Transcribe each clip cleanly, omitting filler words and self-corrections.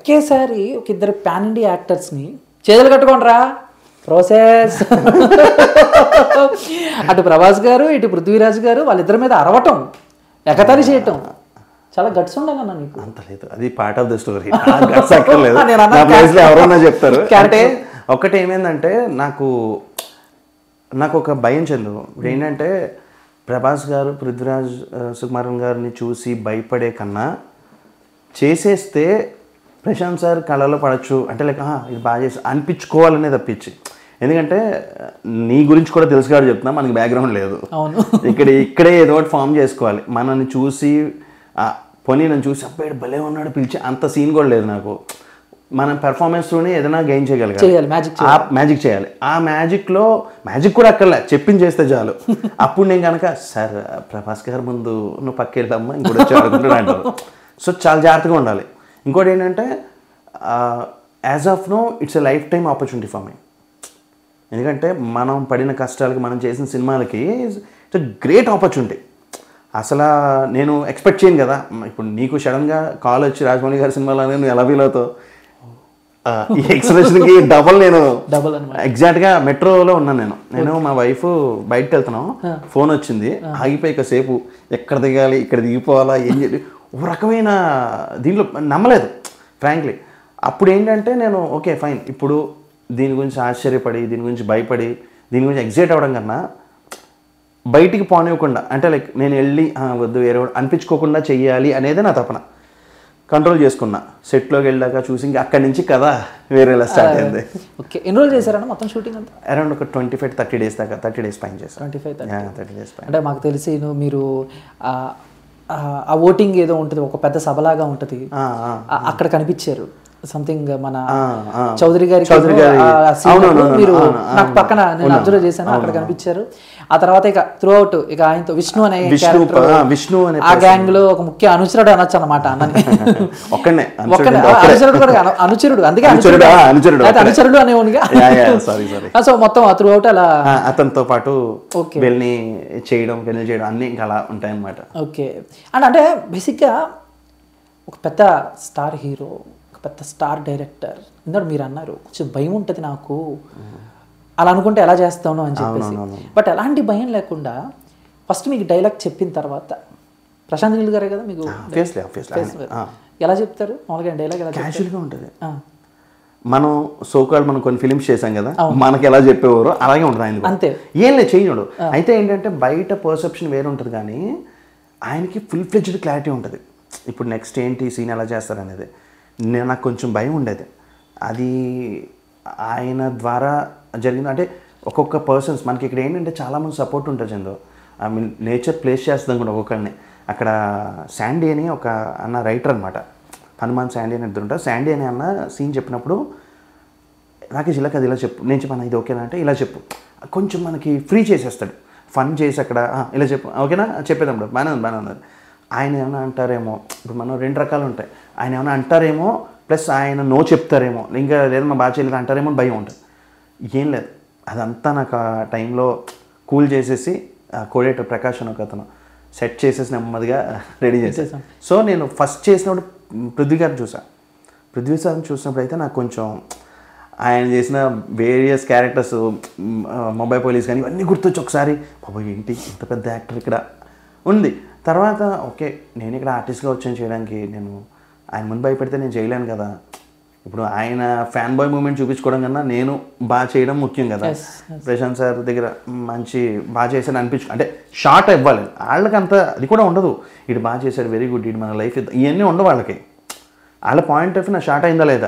ఒకేసారి ఒక ఇద్దరు పాన్ ఇండియా యాక్టర్స్ని చేతులు కట్టుకోండిరా ప్రాసెస్ అటు ప్రభాస్ గారు ఇటు పృథ్వీరాజ్ గారు వాళ్ళిద్దరి మీద అరవటం ఎగతాళి చేయటం చాలా గట్స్ ఉండాలన్నా నీకు. అంత లేదు, అది part of the story. Guts అక్కర్లేదు, నా ప్లేస్లో ఎవరన్నా చెప్తారు. అంటే ఒకటి ఏమైందంటే నాకు ఒక భయం చెందు ఏంటంటే ప్రభాస్ గారు పృథ్వీరాజ్ సుకుమారన్ గారిని చూసి భయపడే కన్నా చేసేస్తే ప్రశాంత్ సార్ కళలో పడచ్చు అంటే లైక్ ఇది బాగా చేసి అనిపించుకోవాలనే తప్పించి. ఎందుకంటే నీ గురించి కూడా తెలుసు కాబట్టి చెప్తున్నా, మనకి బ్యాక్గ్రౌండ్ లేదు. ఇక్కడే ఏదో ఒకటి ఫామ్ చేసుకోవాలి. మనల్ని చూసి పోనీ నన్ను చూసి అబ్బాయి భలే ఉన్నాడు పిలిచి అంత సీన్ కూడా లేదు నాకు. మనం పెర్ఫార్మెన్స్తోనే ఏదైనా గెయిన్ చేయగలగాలి, మ్యాజిక్ చేయాలి. ఆ మ్యాజిక్లో మ్యాజిక్ కూడా అక్కర్లే, చెప్పింది చేస్తే చాలు. అప్పుడు నేను కనుక సార్ ప్రభాస్ గారి ముందు నువ్వు పక్కెళ్తామ్మా ఇంకోటి వచ్చి ఆడుకుంటున్నా అంటారు. సో చాలా జాగ్రత్తగా ఉండాలి. ఇంకోటి ఏంటంటే as of now it's a lifetime opportunity for me. ఎందుకంటే మనం పడిన కష్టాలకి మనం చేసిన సినిమాలకి ఇట్స్ ఎ గ్రేట్ ఆపర్చునిటీ. అసలు నేను ఎక్స్పెక్ట్ చేయను కదా. ఇప్పుడు నీకు సడన్గా కాల్ వచ్చి రాజమౌళి గారి సినిమాలో నువ్వు ఎలా ఫీల్ అవుతావు, ఈ ఎక్స్ప్రెషన్కి నేను ఎగ్జాక్ట్గా మెట్రోలో ఉన్నాను. నేను మా వైఫ్ బయటకు వెళ్తున్నాం, ఫోన్ వచ్చింది, ఆగిపోయి కాసేపు ఎక్కడ దిగాలి ఇక్కడ దిగిపోవాలా ఏం చేయాలి ఒక రకమైన దీంట్లో నమ్మలేదు ఫ్రాంక్లీ. అప్పుడు ఏంటంటే నేను ఓకే ఫైన్, ఇప్పుడు దీని గురించి ఆశ్చర్యపడి దీని గురించి భయపడి దీని గురించి ఎగ్జైట్ అవ్వడం కన్నా బయటికి పోనివ్వకుండా అంటే లైక్ నేను వెళ్ళి వద్దు వేరే అనిపించుకోకుండా చెయ్యాలి అనేది నా తపన. కంట్రోల్ చేసుకున్నా. సెట్లోకి వెళ్ళాక చూసి ఇంకా అక్కడి నుంచి కదా వేరేలా స్టార్ట్ అయింది. ఓకే, ఎన్రోల్ చేశారన్న మొత్తం షూటింగ్ అంతా? అరౌండ్ ఒక 25-30 days దాకా, 30 days పైన చేశాను. 25-30 days పైన. అంటే మాకు తెలిసి మీరు ఆ ఓటింగ్ ఏదో ఉంటుంది, ఒక పెద్ద సభలాగా ఉంటుంది, అక్కడ కనిపించారు సంథింగ్ మన చౌదరి గారి మీరు నాకు పక్కన నేను అబ్జర్వ్ చేశాను, అక్కడ కనిపించారు. ఆ తర్వాత ఇక త్రూ అవుట్ ఇక ఆయనతో విష్ణు అనే ఆ గ్యాంగ్ లో ఒక ముఖ్య అనుచరుడు అనొచ్చు అన్నమాట. అనుచరుడు కూడా అనుచరుడు, అందుకే అనుచరుడు అనేవాడిగా. సో మొత్తం త్రూ అవుట్ అలా అతనితో పాటు వెళ్ళి చేయడం అన్ని అలా ఉంటాయి అన్నమాట. ఓకే, అండ్ అంటే బేసిక్గా ఒక పెద్ద స్టార్ హీరో, పెద్ద స్టార్ డైరెక్టర్, ఇందాక మీరు అన్నారు కొంచెం భయం ఉంటుంది నాకు అలా అనుకుంటే ఎలా చేస్తాను అని చెప్పేసి. బట్ ఎలాంటి భయం లేకుండా ఫస్ట్ మీకు డైలాగ్ చెప్పిన తర్వాత ప్రశాంత్ నీల్ గారే కదా మీకు ఎలా చెప్తారు మామూలుగా డైలాగ్? ఎలా క్యాజువల్గా ఉంటుంది. మనం సోకాల్ మనం కొన్ని ఫిలిమ్స్ చేసాం కదా, మనకి ఎలా చెప్పేవారు అలాగే ఉంటుంది ఆయన అంతే, ఏం లేదు చేయడు. అయితే ఏంటంటే బయట పర్సెప్షన్ వేరే ఉంటుంది కానీ ఆయనకి ఫుల్ ఫ్లెడ్జ్డ్ క్లారిటీ ఉంటుంది. ఇప్పుడు నెక్స్ట్ ఏంటి సీన్ ఎలా చేస్తారు అనేది నాకు కొంచెం భయం ఉండేది. అది ఆయన ద్వారా జరిగింది. అంటే ఒక్కొక్క పర్సన్స్ మనకి ఇక్కడ ఏంటంటే చాలామంది సపోర్ట్ ఉంటుంది Chandu. I mean nature plays చేస్తుంది కూడా ఒక్కొక్కరిని. అక్కడ శాండీ అని ఒక అన్న రైటర్ అనమాట, హనుమాన్ శాండీ అని ఇద్దరు ఉంటారు. శాండీ అని అన్న సీన్ చెప్పినప్పుడు రాకేష్ ఇలా అది ఇలా చెప్పు, నేను చెప్పాను ఇది ఓకేనా అంటే ఇలా చెప్పు, కొంచెం మనకి ఫ్రీ చేసేస్తాడు, ఫన్ చేసి అక్కడ ఇలా చెప్పు ఓకేనా చెప్పేటప్పుడు బాగానే ఉన్నది. ఆయన ఏమైనా అంటారేమో, ఇప్పుడు మనం 2 రకాలు ఉంటాయి, ఆయన ఏమైనా అంటారేమో ప్లస్ ఆయన నో చెప్తారేమో, ఇంకా ఏదైనా బాగా చేయలేదు అంటారేమో అని భయం ఉంటుంది. ఏం లేదు, అదంతా నాకు ఆ టైంలో కూల్ చేసేసి కోడేటర్ ప్రకాష్ అని ఒక అతను సెట్ చేసేసి నెమ్మదిగా రెడీ చేసేసాను. సో నేను ఫస్ట్ చేసినప్పుడు పృథ్వీ గారిని చూసినప్పుడు అయితే నాకు కొంచెం ఆయన చేసిన వేరియస్ క్యారెక్టర్స్ ముంబై పోలీస్ కానీ ఇవన్నీ గుర్తొచ్చి ఒకసారి బాబోయ్ ఏంటి ఇంత పెద్ద యాక్టర్ ఇక్కడ ఉంది. తర్వాత ఓకే నేను ఇక్కడ ఆర్టిస్ట్గా వచ్చాను చేయడానికి, నేను ఆయన ముందు భయపెడితే నేను చేయలేను కదా. ఇప్పుడు ఆయన ఫ్యాన్ బాయ్ మూమెంట్ చూపించుకోవడం కన్నా నేను బాగా చేయడం ముఖ్యం కదా. ప్రశాంత్ సార్ దగ్గర మంచి బాగా చేశాను అంటే షార్ట్ ఇవ్వాలి వాళ్ళకి, అంత అది కూడా ఉండదు. ఇటు బాగా చేశాడు వెరీ గుడ్, ఇటు మన లైఫ్ ఇవన్నీ ఉండవు వాళ్ళకి. వాళ్ళ పాయింట్ ఆఫ్ నా షార్ట్ అయిందా లేదా,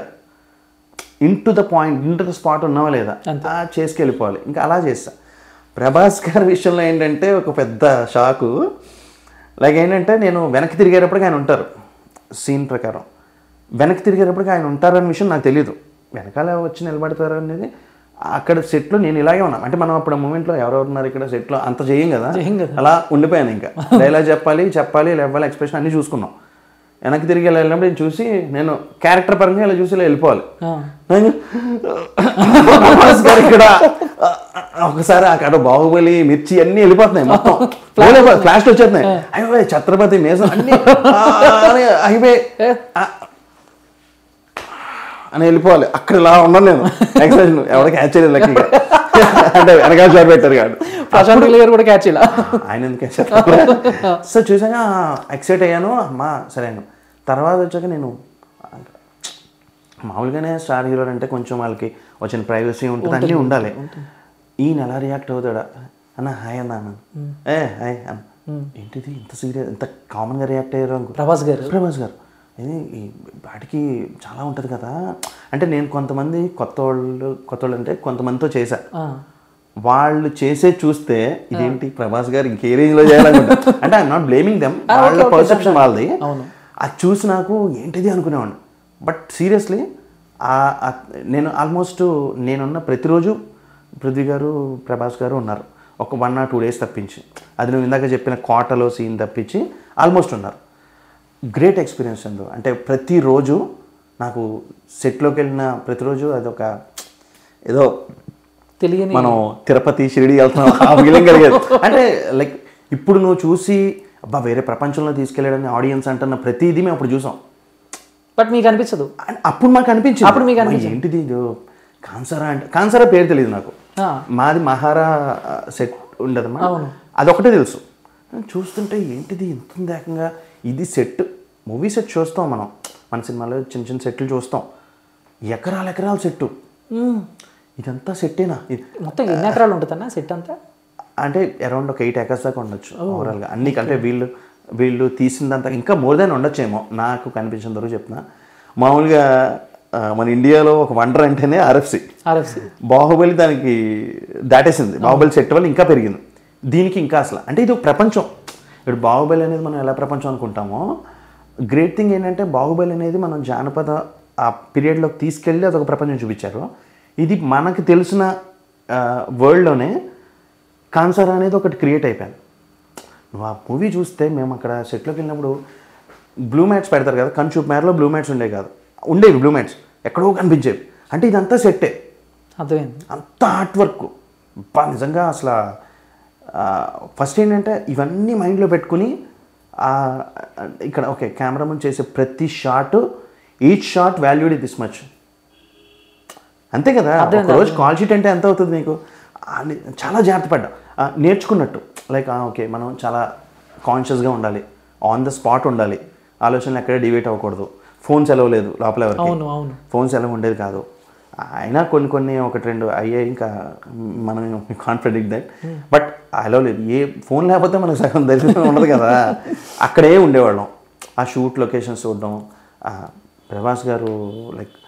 ఇన్ టు ద స్పాట్ ఉన్నావా లేదా చేసుకెళ్ళిపోవాలి. ఇంకా అలా చేస్తా. ప్రభాస్ గారి విషయంలో ఏంటంటే ఒక పెద్ద షాకు, లైక్ ఏంటంటే నేను వెనక్కి తిరిగేటప్పటికి ఆయన ఉంటారు, సీన్ ప్రకారం వెనక్కి తిరిగేటప్పటికి ఆయన ఉంటారనే విషయం నాకు తెలియదు. వెనకాల వచ్చి నిలబడతారు అనేది అక్కడ సెట్లో నేను ఇలాగే ఉన్నాను. అంటే మనం అప్పుడు మూమెంట్లో ఎవరెవరు ఉన్నారు ఇక్కడ సెట్లో అంత చేయం కదా, అలా ఉండిపోయాను. ఇంకా డైలాగ్ చెప్పాలి లేవాలి ఎక్స్ప్రెషన్ అన్నీ చూసుకున్నాం. వెనక్కి తిరిగి వెళ్ళినప్పుడు నేను చూసి నేను క్యారెక్టర్ పరంగా ఇలా చూసి వెళ్ళిపోవాలి. ఇక్కడ ఒకసారి అక్కడ బాహుబలి మిర్చి అన్నీ వెళ్ళిపోతున్నాయి, మొత్తం ఫ్లాష్లు వచ్చేస్తున్నాయి. అయిపోయి ఛత్రపతి మేసం అన్నీ అయిపోయి అని వెళ్ళిపోవాలి. అక్కడ ఇలా ఉన్నాను నేను, ఎక్సైజ్ ఎవరికి క్యాచ్ చేయలేదు లక్కీగా, అంటే వెనకాల షాట్ పెట్టారు కాదు. ప్రశాంత్ నీల్ గారు కూడా క్యాచ్ ఇలా ఆయన ఎందుకు క్యాచ్. సో చూసాక ఎక్సైట్ అయ్యాను, అమ్మా సరే అను. తర్వాత వచ్చాక నేను మామూలుగానే స్టార్ హీరోలు అంటే కొంచెం వాళ్ళకి వచ్చిన ప్రైవసీ ఉంటుంది, అన్నీ ఉండాలి. ఈయన ఎలా రియాక్ట్ అవుతాడా అన్న, హాయ్ అన్న అన్నాను, హాయ్ అన్న, ఏంటిది ఇంత సీరియస్ ఇంత కామన్గా రియాక్ట్ అయ్యారు అనుకో. ప్రభాస్ గారు ఇది వాటికి చాలా ఉంటుంది కదా. అంటే నేను కొంతమంది కొత్త వాళ్ళు అంటే కొంతమందితో చేశా, వాళ్ళు చేసే చూస్తే ఇదేంటి ప్రభాస్ గారు ఇంకే రేంజ్లో చేయాలనుకుంటా. అంటే ఐఎమ్ నాట్ బ్లేమింగ్ దెమ్, వాళ్ళ పర్సెప్షన్ వాళ్ళది. అది చూసి నాకు ఏంటిది అనుకునేవాడిని. బట్ సీరియస్లీ నేను ఆల్మోస్ట్ నేనున్న ప్రతిరోజు పృథ్వీ గారు ప్రభాస్ గారు ఉన్నారు, ఒక 1 or 2 days తప్పించి. అది నువ్వు ఇందాక చెప్పిన కోటలో సీన్ తప్పించి ఆల్మోస్ట్ ఉన్నారు. గ్రేట్ ఎక్స్పీరియన్స్ అందు. అంటే ప్రతిరోజు నాకు సెట్లోకి వెళ్ళిన ప్రతిరోజు అదొక ఏదో తెలియని, మనం తిరుపతి షిరిడి వెళ్తున్నాం ఆ ఫీలింగ్ కలిగేది. అంటే లైక్ ఇప్పుడు నువ్వు చూసి అబ్బా వేరే ప్రపంచంలో తీసుకెళ్ళాడని ఆడియన్స్ అంటున్న ప్రతిదీ మేము అప్పుడు చూసాం. బట్ మీకు అనిపించదు. అప్పుడు మాకు అనిపించింది, అప్పుడు మీకు అనిపించింది ఏంటిది ఇది కాన్సరా అంటే. కాన్సరా పేరు తెలియదు నాకు, మాది మహారా సెట్ ఉండదమ్మా, అదొకటే తెలుసు. చూస్తుంటే ఏంటిది ఇంత ఉంది ఏకంగా, ఇది సెట్. మూవీ సెట్ చూస్తాం మనం, మన సినిమాలో చిన్న చిన్న సెట్లు చూస్తాం, ఎకరాల సెట్టు, ఇదంతా సెట్టేనా? మొత్తం ఎన్ని ఎకరాలు ఉంటుందన్నా సెట్ అంతా? అంటే అరౌండ్ ఒక 8 acres దాకా ఉండొచ్చు ఓవరాల్గా అన్ని. అంటే వీళ్ళు తీసిందంతా ఇంకా మోర్ దాన్ ఉండొచ్చేమో, నాకు కనిపించిన వరకు చెప్తున్నా. మామూలుగా మన ఇండియాలో ఒక వండర్ అంటేనే ఆర్ఎఫ్సి. బాహుబలి దానికి దాటేసింది, బాహుబలి సెట్ వల్ల ఇంకా పెరిగింది. దీనికి ఇంకా అసలు అంటే ఇది ఒక ప్రపంచం. ఇప్పుడు బాహుబలి అనేది మనం ఎలా ప్రపంచం అనుకుంటామో, గ్రేట్ థింగ్ ఏంటంటే బాహుబలి అనేది మనం జానపద ఆ పీరియడ్లోకి తీసుకెళ్ళి అదొక ప్రపంచం చూపించారు. ఇది మనకు తెలిసిన వరల్డ్లోనే కాన్సర్ అనేది ఒకటి క్రియేట్ అయిపోయింది. నువ్వు ఆ మూవీ చూస్తే మేము అక్కడ సెట్లోకి వెళ్ళినప్పుడు బ్లూ మ్యాట్స్ పెడతారు కదా, కన్చూప్ మేరలో బ్లూ మ్యాట్స్ ఉండేవి కాదు, ఉండేవి బ్లూ మ్యాట్స్ ఎక్కడో కనిపించేవి. అంటే ఇదంతా సెట్టే, అర్థమైంది, అంత ఆర్ట్ వర్క్. నిజంగా అసలు ఫస్ట్ ఏంటంటే ఇవన్నీ మైండ్లో పెట్టుకుని ఇక్కడ ఓకే కెమెరామన్ చేసే ప్రతి shot, each shot valued it this much, అంతే కదా. ఒక రోజు కాల్ షీట్ అంటే ఎంత అవుతుంది నీకు? చాలా జాగ్రత్త పడ్డా, నేర్చుకున్నట్టు. లైక్ ఓకే మనం చాలా కాన్షియస్గా ఉండాలి, ఆన్ ద స్పాట్ ఉండాలి, ఆలోచనలు ఎక్కడే డివేట్ అవ్వకూడదు. ఫోన్స్ ఎలవ్ లేదు లోపల, ఎవరికి ఫోన్స్ ఎలవ్ ఉండేది కాదు. అయినా కొన్ని 1-2 అయ్యాయి, ఇంకా మనం కాంట్ ప్రెడిక్ట్ దట్. బట్ ఎలవ్ లేదు, ఏ ఫోన్ లేకపోతే మనకు సగం దర్శనం ఉండదు కదా. అక్కడే ఉండేవాళ్ళం, ఆ షూట్ లొకేషన్స్ చూడడం. ప్రభాస్ గారు లైక్